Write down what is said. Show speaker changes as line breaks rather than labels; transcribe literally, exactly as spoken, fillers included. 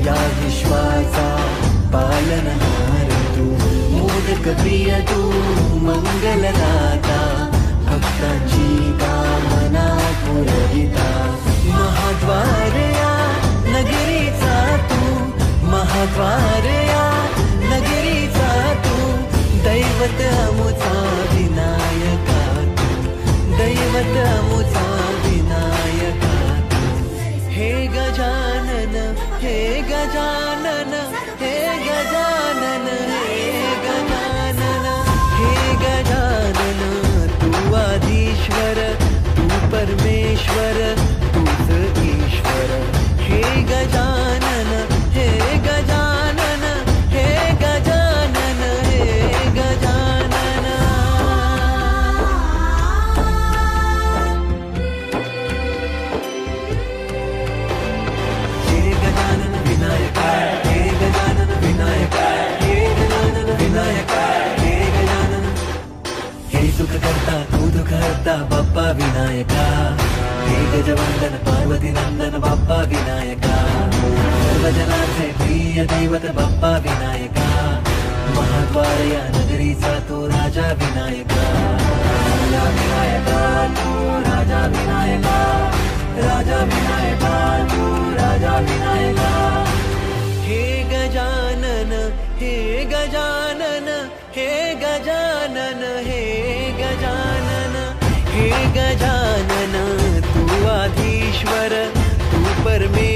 या विश्वाचा पालनहार तू, मोदक प्रिय तू मंगलदाता, भक्तांची कामना पुरविता, महाद्वार या नगरीचा तू, महाद्वार या नगरीचा तू, दैवत अमुचा विनायका तू, दैवत अमुचा विनायका तू, हे गजानन हे गजानन हे गजानन हे गजानन हे गजानन, तू आधीश्वर तू परमेश्वर तूच ईश्वर, हे गजानन हे गजानन हे गजानन हे गजानन। हे गजानन विनायका, हे गजानन विनायका, हे गजानन विनायका, हे गजानन, हे सुख करता तू दुःख हरता बाप्पा विनायका, हे गजवंदन पार्वती नंदन बाप्पा विनायका, सर्वजनांचे प्रिय दैवत बाप्पा विनायका, महाद्वार या नगरीचा तो राजा विनायका, राजा विनायका तू राजा विनायका, राजा विनायका तू राजा विनायका, हे गजानन हे गजानन हे गजानन हे गजानन हे गजानन, तू आधीश्वर तू परमेश्वर